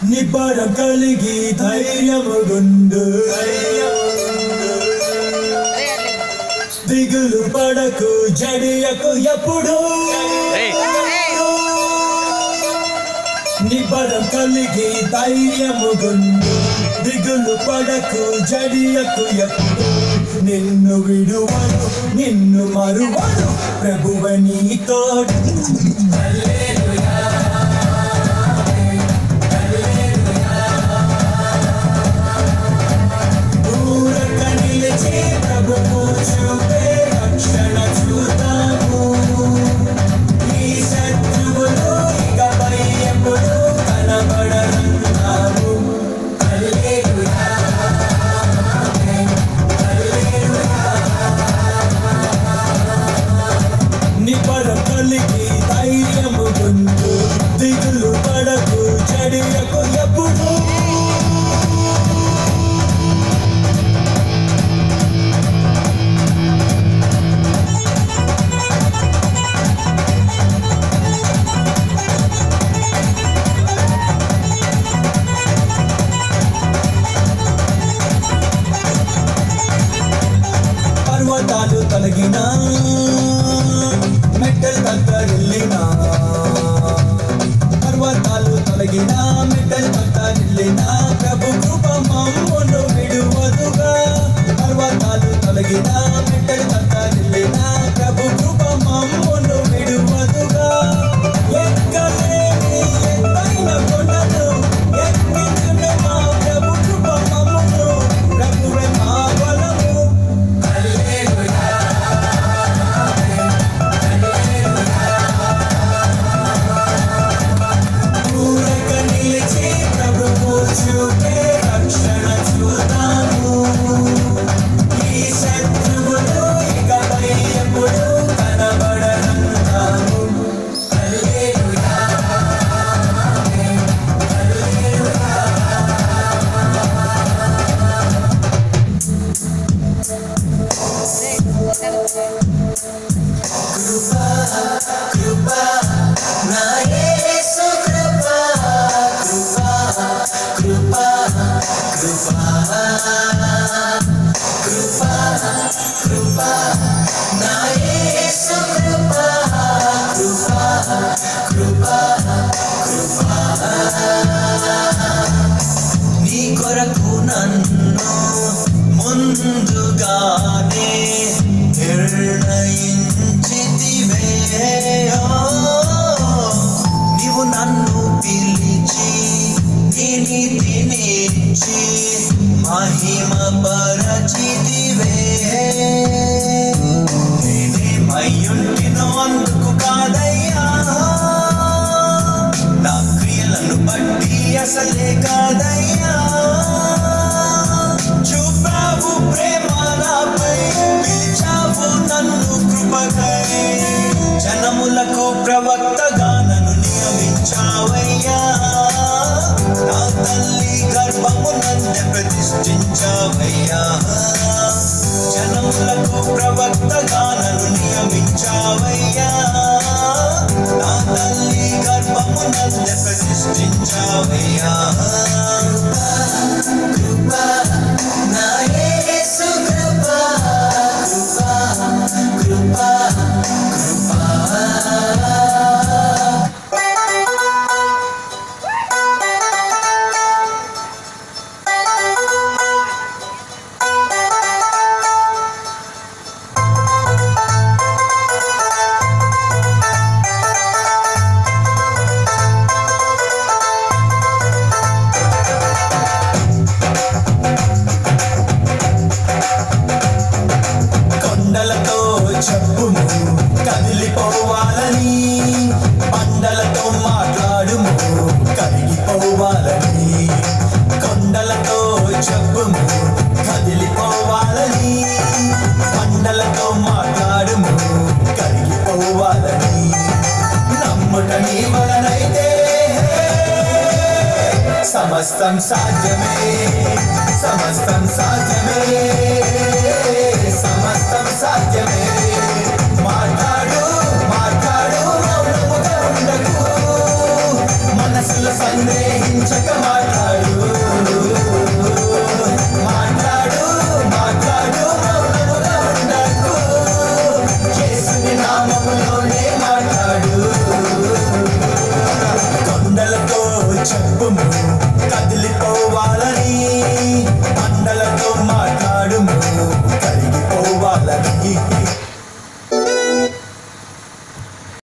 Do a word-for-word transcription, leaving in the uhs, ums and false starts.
నిబ్బరం కలిగి ధైర్యముగుండు దిగులు పడకు జడియకు ఎప్పుడు నిబ్బరం కలిగి ధైర్యముగుండు దిగులు పడకు జడియకు ఎప్పుడు నిన్ను విడువను నిన్ను మరువను ప్రభువ నీ తోడు నిబ్బరం కలిగి ధైర్యముగుండు దిగులు పడకు జడియకు ఎప్పుడు పర్వతాలు తొలగినా మెట్టలు తత్తరిల్లినా పర్వతాలు తొలగినా మెట్టలు తత్తరిల్లినా ప్రభు కృప మమ్మును విడువదుగా పర్వతాలు తొలగినా మెట్టలు తత్తరిల్లినా ప్రభు కృప మమ్మును విడువదుగా ఎక్కలేని ఎత్తైన కొండను ఎక్కించును మా ప్రభు కృప మమ్మును ప్రభువే మా బలము నీ కొరకు నన్ను ముందుగానే నిర్ణయించితివే నీవు నన్ను పిలిచి నీతినిచ్చి మహిమ పరచితివే నేనేమయ్యుంటినో అందుకు కాదయ్యా నా క్రియలను బట్టి అసలే కాదయ్యా చూపావు ప్రేమ నాపై పిలిచావు నన్ను కృపకై జనములకు ప్రవక్తగా నన్ను నియమించావయ్యా నా తల్లి గర్భమునందే ప్రతిష్ఠించావయ్యా జనములకు ప్రవక్తగా నన్ను నియమించావయ్యా నా తల్లి గర్భమునందే ప్రతిష్ఠించావయ్యా కృప నా యేసు కృప కృప కృప చెప్పుము కదిలిపోవాలని పండలతో మాట్లాడుము కరిగిపోవాలని కొండలతో చెప్పుము కదిలిపోవాలని పండలతో మాట్లాడుము కరిగిపోవాలని నమ్ముట నీ వలనైతే సమస్తం సాధ్యమే సమస్తం సాధ్యమే సమస్తం సాధ్యమే మాట్లాడు మాట్లాడు మౌనముగా ఉండకు మనసులో సందేహించక శుభము